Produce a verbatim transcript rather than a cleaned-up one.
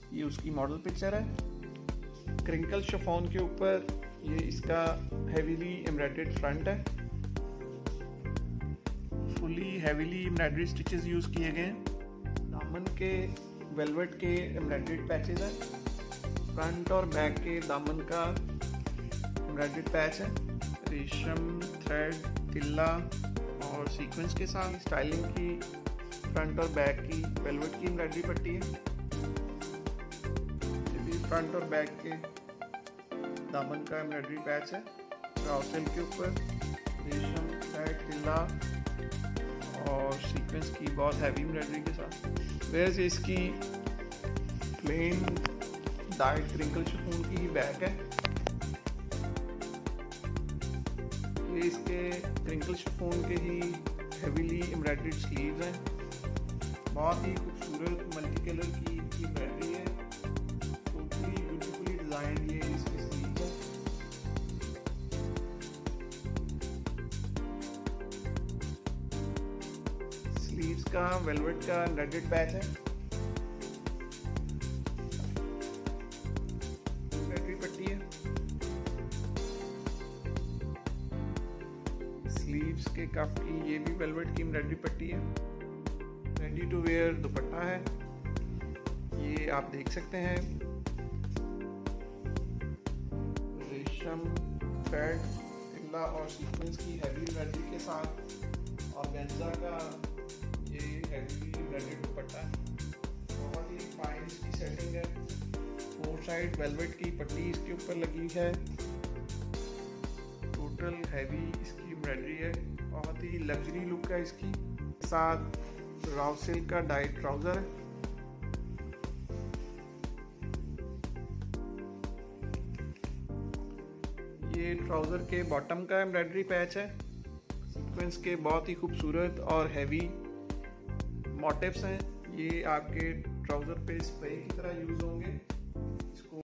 ये उसकी model picture है। क्रिंकल शिफॉन के ऊपर ये इसका हेवीली एम्ब्रॉयडर्ड फ्रंट है। Fully heavily embroidery stitches use किए गए हैं। दामन के वेलवेट के एम्ब्रॉयडर्ड पैचेस हैं। फ्रंट और बैक के दामन का एम्ब्रॉयडर्ड पैच है। रेशम, थ्रेड, तिल्ला और सीक्वेंस के साथ स्टाइलिंग की फ्रंट और बैक की वेलवेट की एम्ब्रॉयडरी पट्टी है। ये भी फ्रंट और बैक के दामन का एम्ब्रॉयडरी पैच है। राउसेल के ऊपर रेशम, थ्रेड, तिल्ला और सीक्वेंस की बहुत हैवी एम्ब्रॉयडरी के साथ। वैसे इसकी प्लेन डाइट क्रिंकल शिफॉन की ही बैक है। ये इसके क्रिंकल शिफॉन के ही हेवीली एम्ब्रॉयडर्ड स्लीव्स हैं। बहुत ही खूबसूरत मल्टी कलर की एम्ब्रॉयडरी है। टोटली ब्यूटीफुली डिजाइन ये इसके स्लीव्स हैं। स्लीव्स का वेलवेट का एम्ब्रॉयडर्ड पैच है। एम्ब्रॉयडरी पट्टी है। स्लीव्स के कफ की ये भी वेलवेट की एम्ब्रॉयडरी पट्टी है। रेडी टू वेयर दुपट्टा है, ये आप देख सकते हैं। रेशम, थ्रेड, तिल्ला और सीक्वेंस की हैवी एम्ब्रॉयडरी के साथ ऑर्गेन्जा का ये हैवी एम्ब्रॉयडरी दुपट्टा है। बहुत ही फाइन इसकी सेटिंग है। फोर साइड वेलवेट की पट्टी इसके ऊपर लगी है। टोटल हैवी इसकी एम्ब्रॉयडरी है। बहुत ही लग्जरी लुक है इसकी। साथ राउसेल का डाइट ट्राउजर है। ये ट्राउजर के बॉटम का एम्ब्रॉयडरी पैच है। सीक्वेंस के बहुत ही खूबसूरत और हैवी मोटिव्स हैं। ये आपके ट्राउजर पे स्प्रे की तरह यूज होंगे।